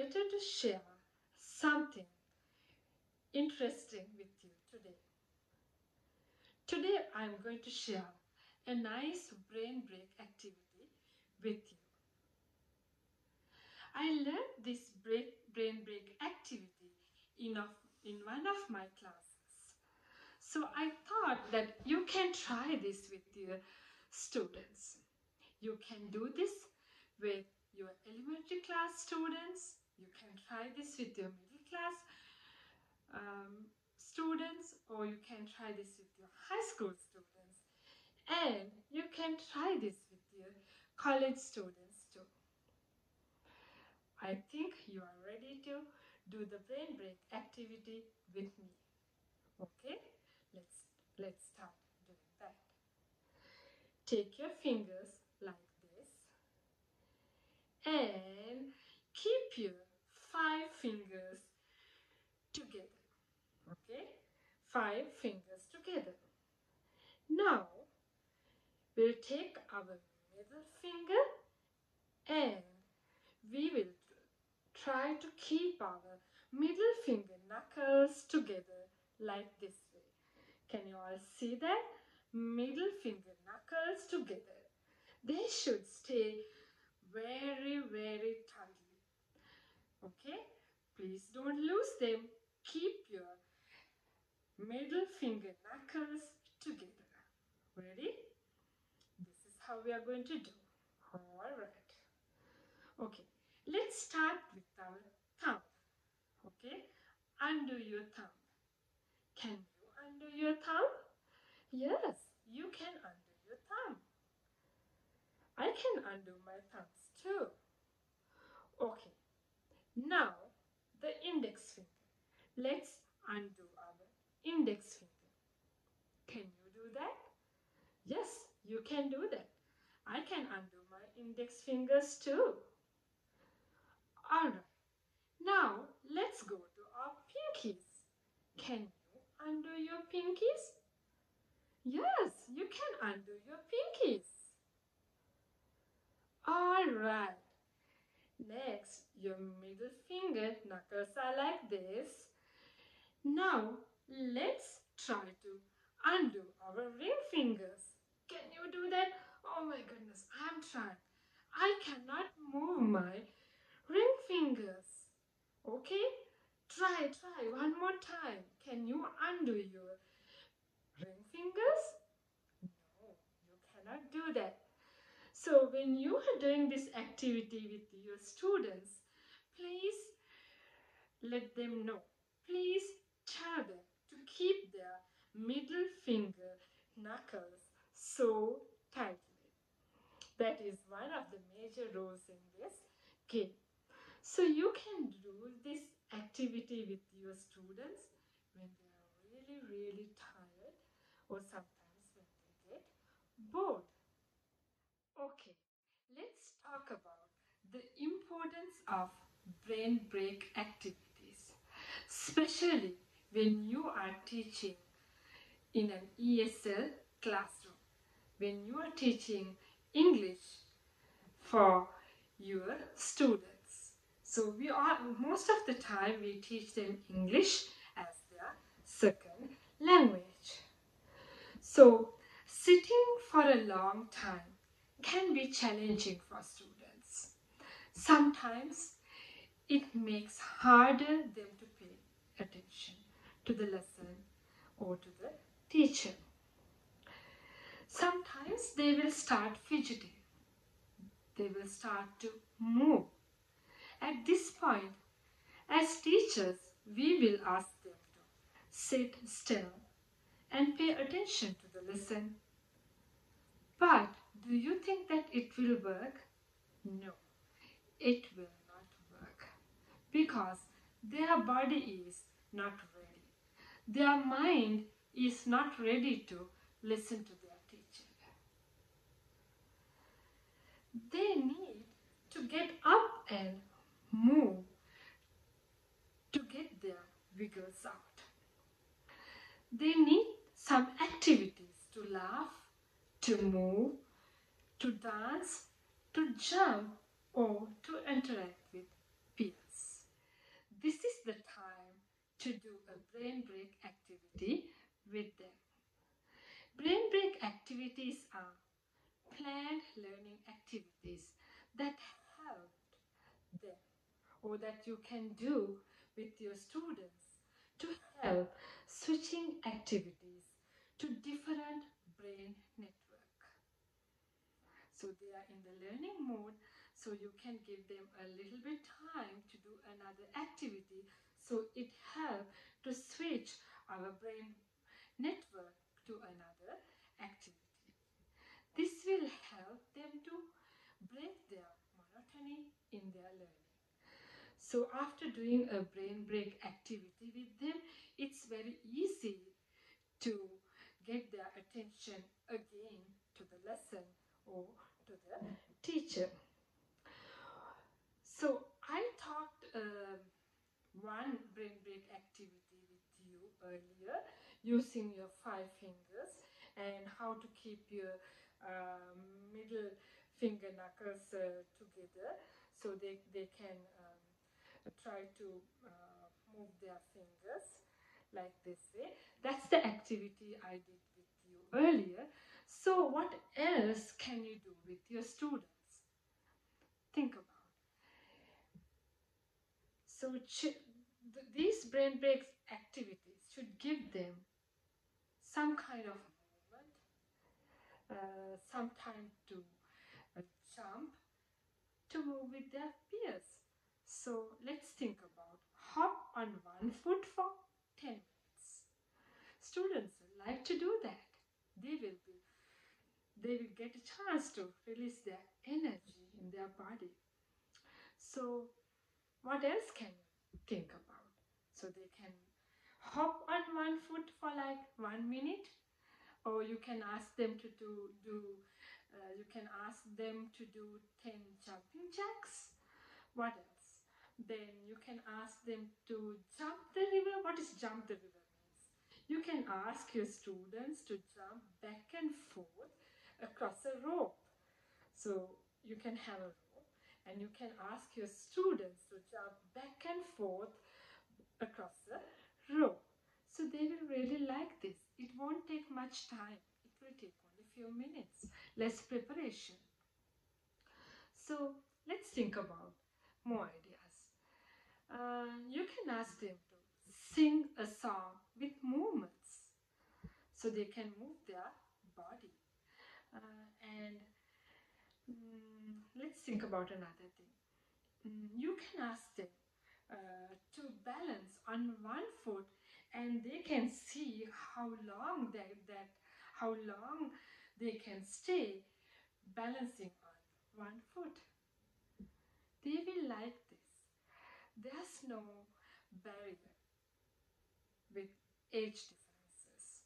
excited to share something interesting with you today. Today I'm going to share a nice brain break activity with you. I learned this brain break activity in one of my classes. So I thought that you can try this with your students. You can do this with your elementary class students. You can try this with your middle class students, or you can try this with your high school students, and you can try this with your college students too. I think you are ready to do the brain break activity with me. Okay, let's start doing that. Take your fingers like this and keep your 5 fingers together. Okay, 5 fingers together. Now we'll take our middle finger and we will try to keep our middle finger knuckles together like this way. Can you all see that? Middle finger knuckles together. They should stay very, very tightly. Okay? Please don't lose them. Keep your middle finger knuckles together. Ready? This is how we are going to do. Alright. Okay. Let's start with our thumb. Okay? Undo your thumb. Can you undo your thumb? Yes, you can undo your thumb. I can undo my thumbs too. Okay. Now, the index finger. Let's undo our index finger. Can you do that? Yes, you can do that. I can undo my index fingers too. Alright. Now, let's go to our pinkies. Can you undo your pinkies? Yes, you can undo your pinkies. Alright. Next, your middle finger knuckles are like this. Now, let's try to undo our ring fingers. Can you do that? Oh my goodness, I'm trying. I cannot move my ring fingers. Okay? Try one more time. Can you undo your ring fingers? No, you cannot do that. So when you are doing this activity with your students, please let them know. Please tell them to keep their middle finger knuckles so tightly. That is one of the major roles in this game. So you can do this activity with your students when they are really, really tired, or sometimes when they get bored. Okay, let's talk about the importance of brain break activities, especially when you are teaching in an ESL classroom, when you are teaching English for your students. So most of the time we teach them English as their second language. So sitting for a long time can be challenging for students. Sometimes it makes harder them to pay attention to the lesson or to the teacher. Sometimes they will start fidgeting. They will start to move. At this point, as teachers, we will ask them to sit still and pay attention to the lesson. But do you think that it will work? No, it will not work, because their body is not ready. Their mind is not ready to listen to their teacher. They need to get up and move to get their wiggles out. They need some activities to laugh, to move, to dance, to jump, or to interact with peers. to do a brain break activity with them. Brain break activities are planned learning activities that help them or that you can do with your students to help switching activities to different brain network. So they are in the learning mode, so you can give them a little bit time to do another activity, so it helps to switch our brain network to another activity. This will help them to break their monotony in their learning. So after doing a brain break activity with them, it's very easy to get their attention again to the lesson or to the teacher. So I talked one brain break activity with you earlier using your 5 fingers and how to keep your middle finger knuckles together so they can try to move their fingers like this way. That's the activity I did with you earlier. So what else can you do with your students? Think about. So these brain breaks activities should give them some kind of movement, some time to jump, to move with their peers. So let's think about hop on one foot for 10 minutes. Students like to do that. They will be they will get a chance to release their energy in their body. So what else can you think about? So they can hop on one foot for like 1 minute, or you can ask them to you can ask them to do 10 jumping jacks. What else? Then you can ask them to jump the river. What is jump the river means? You can ask your students to jump back and forth across a rope. So you can have a rope and you can ask your students to jump back and forth across a rope. So they will really like this. It won't take much time. It will take only a few minutes. Less preparation. So let's think about more ideas. You can ask them to sing a song with movements so they can move their body. And let's think about another thing. You can ask them to balance on one foot and they can see how long how long they can stay balancing on one foot. They will like this. There's no barrier with age differences.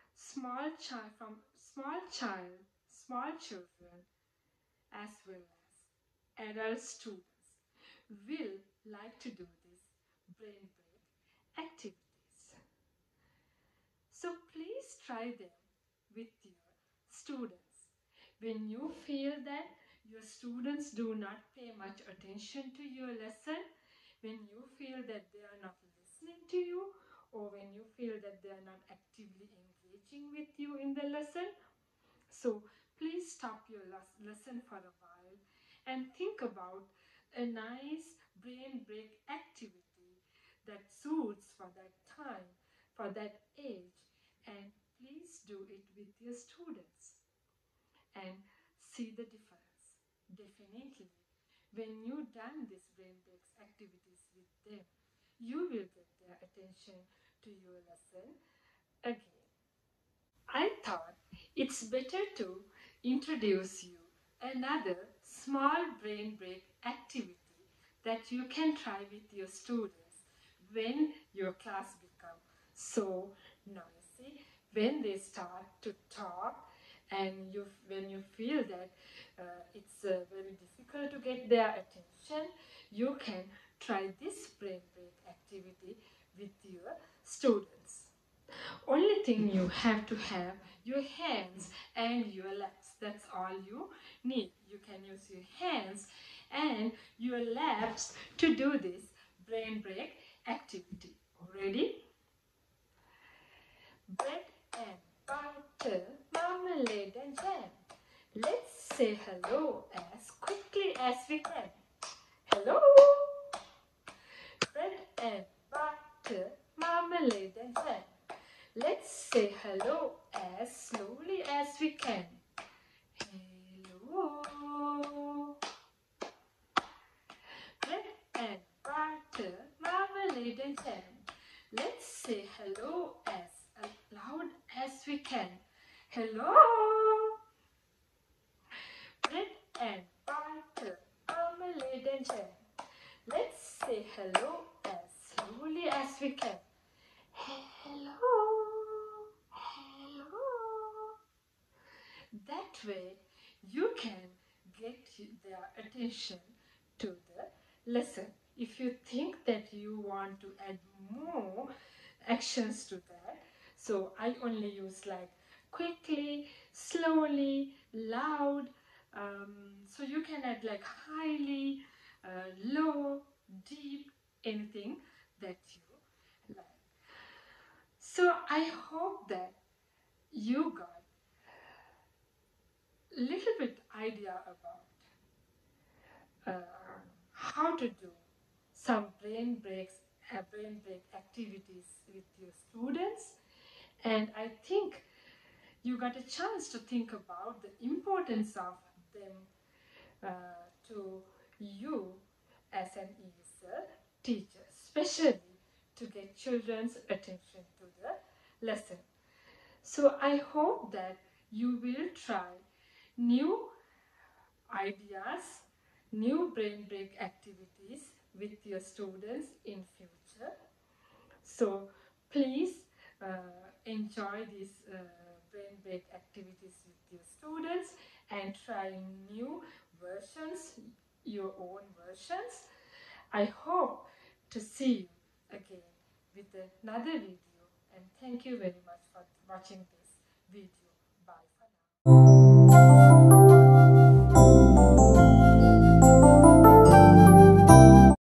Small children, as well as adult students will like to do this brain break activities. So please try them with your students. When you feel that your students do not pay much attention to your lesson, when you feel that they are not listening to you, or when you feel that they are not actively engaging with you in the lesson, so please stop your lesson for a while and think about a nice brain break activity that suits for that time, for that age, and please do it with your students and see the difference. Definitely, when you done this brain breaks activities with them, you will get their attention to your lesson again. I thought it's better to introduce you another small brain break activity that you can try with your students when your class becomes so noisy, when they start to talk and when you feel that it's very difficult to get their attention, you can try this brain break activity with your students. Only thing you have to have your hands and your legs. That's all you need. You can use your hands and your legs to do this brain break activity. Ready? Bread and butter, marmalade and jam. Let's say hello as quickly as we can. Hello! Bread and butter, marmalade and jam. Let's say hello as slowly as we can. Hello! Bread and butter, marmalade and jam. Let's say hello as loud as we can. Hello! Bread and butter, marmalade and jam. Let's say hello as slowly as we can. Hello! Hello! That way you can get their attention to the lesson. If you think that you want to add more actions to that, so I only use like quickly, slowly, loud. So you can add like highly, low, deep, anything that you like. So I hope that you got a little bit idea about how to do some brain break activities with your students. And I think you got a chance to think about the importance of them to you as an ESL teacher, especially to get children's attention to the lesson. So I hope that you will try new ideas, new brain break activities with your students in future. So please enjoy these brain break activities with your students and try new versions, your own versions. I hope to see you again with another video, and thank you very much for watching this video. Bye.